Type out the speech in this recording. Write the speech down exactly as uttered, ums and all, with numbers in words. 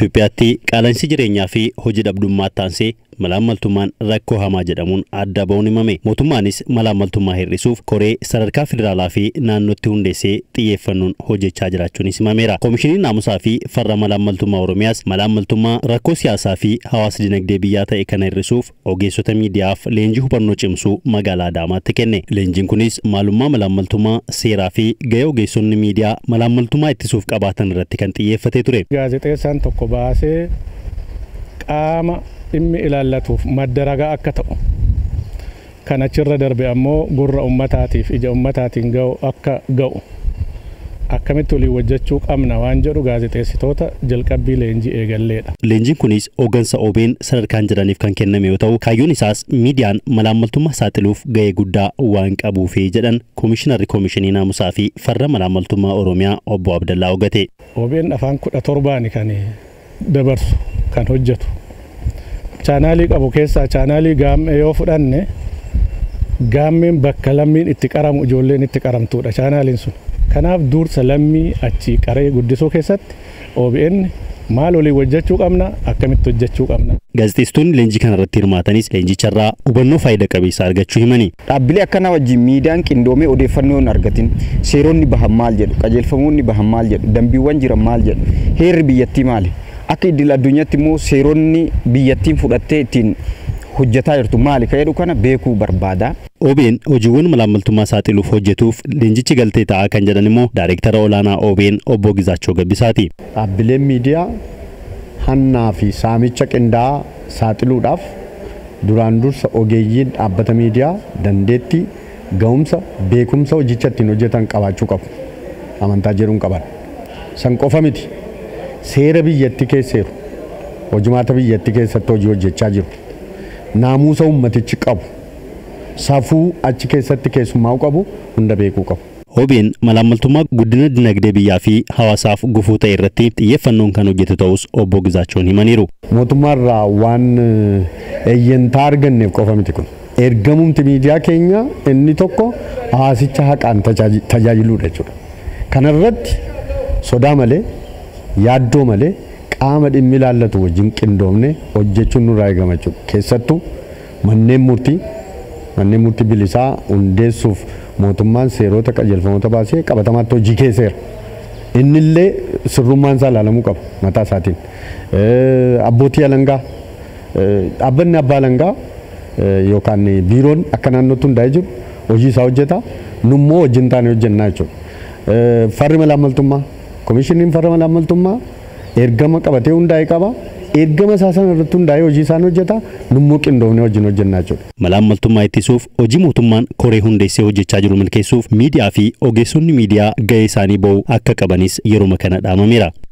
Itoophiyaatti qaala'insi jireenyaa fi hojii dhabdummaa taasisee malaamaltummaan rakkoo hamaa jedhamuun adda ba'uun himame. Mootummaanis malaamaltummaa hir'isuuf koree sadarkaa federaalaa fi naannootti hundeessee xiyyeeffannoon hojjechaa jiraachuunis himameera. Koomishiniin naamusaa fi farra malaamaltummaa Oromiyaas malaamaltummaa rakkoo siyaasaa fi hawaasa dinagdee biyyaa ta'e kana hir'isuuf ogeessota miidiyaaf leenjii hubannoo cimsuu magaalaa Adaamaatti kenne. Leenjiin kunis maalummaa malaamaltummaa, seeraa fi gahee ogeessonni miidiyaa malaamaltummaa ittisuuf qabaatan irratti kan xiyyeeffatee ture. Gaazexeessaan tokko baasee qaama dhimmi ilaallatuuf madda ragaa akka ta'u kan achirra darbe ammoo gurra ummataatiif ija ummataatiin ga'u akka ga'u akkamitti olii hojjechuu qabna waan jedhu gaazexeessitoota jalqabbii leenjii eegalleedha. Leenjiin kunis hooggansa O B N sadarkaan jiraniif kan kenname yoo ta'u kaayyoon isaas miidiyaan malaamaltummaa saaxiluuf gahee guddaa waan qabuufi jedhan Koomishinarri Koomishinii Naamusaa fi Farra Malaamaltummaa Oromiyaa Obbo Abdallaa Ogate. O B N afaan kudha torbaani kan dabarsu kan hojjetu. Chaanaalii qabu keessaa chaanaalii gaammee yoo fudhanne gaammeen bakka lammiin itti qaramu ijoolleen itti qaramtuudha chaanaaliin sun. Kanaaf dursa lammii achi qaree guddisuu keessatti O B N maal olii hojjechuu qabna akkamitti hojjechuu qabna. Gaazexeessitoonni leenjii kana irratti hirmaatanis leenjicharraa hubannoo faayidaa qabeessa argachuu himani. Dhaabbilee akkana wajjin miidiyaan qindoomee odeeffannoo hin argatin seeronni bahan maal jedhu qajeelfamoonni bahan maal jedhu dambiiwwan jiran maal jedhu heerri biyyattii maali akka idil addunyaatti immoo seeronni biyyattiin fudhattee ittiin hojjetaa jirtu maali ka'eedu kana beekuu barbaada. O B N hojiiwwan malaamaltummaa saaxiluuf hojjetuuf leenjichi galtee ta'aa kan jedhan immoo Daayireektara olaanaa O B N Obbo Gizaachoo Gabbisaati. Dhaabbileen miidiyaa hannaa fi saamicha qindaa'aa saaxiluudhaaf duraan dursa ogeeyyiin dhaabbata miidiyaa dandeettii ga'umsa beekumsa hojicha ittiin hojjetan qabaachuu qabu. Amantaa jedhuun qaban. San qofa miti. Seera biyyattii keesseeru hojimaata biyyattii keessatti hojii hojjechaa jiru. Naamusa ummatichi qabu. Safuu achi keessatti keessummaa qabu hunda beekuu qabu. O B N malaamaltummaa guddina dinagdee biyyaa fi hawaasaaf gufuu ta'e irratti xiyyeeffannoon kan hojjetu ta'us Obbo Gizaachoon himaniiru. Mootummaarraa waan eeyyantaa arganneef qofa miti kun. Ergamumti miidiyaa keenya inni tokko hawaasicha haqaan tajaajiluudha jechuudha. Kanarratti sodaa malee yaaddoo malee qaama dhimmi ilaallatu wajjin qindoomne hojjechuun nurraa eegama jechuudha. Keessattuu manneen murtii manneen murtii bilisaa hundeessuuf mootummaan seerota qajeelfamoota baasee qabatamaatti hojii keesseera. Innillee sirrummaan isaa ilaalamuu qaba mataa isaatiin. Abbootii alangaa dhaabbanni abbaa alangaa yookaan biiroon akka naannootti hundaa'ee jiru hojii isaa hojjeta. Nummoo wajjin taane hojjennaa jechuudha. Farri malaamaltummaa koomishiniin farra malaamaltummaa ergama qabatee hundaa'ee qaba. Ergama isaa sana irratti hundaa'ee hojii isaan hojjeta. Nummoo qindoomne wajjin hojjennaa jechuudha. Malaamaltummaa ittisuuf hojii mootummaan koree hundeessee hojjechaa jiru milkeessuuf miidiyaa fi ogeessonni miidiyaa gahee isaanii ba'uu akka qabanis yeroo kana dhaamameera.